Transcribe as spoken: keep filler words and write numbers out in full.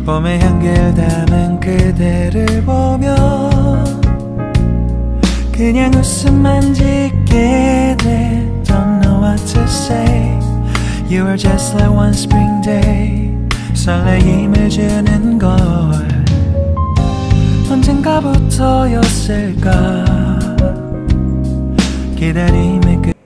봄의 향기를 담은 그대를 보며 그냥 웃음만 짓게 돼. Don't know what to say. You are just like one spring day. 설레임을 주는 걸 언젠가부터였을까. 기다림의 끝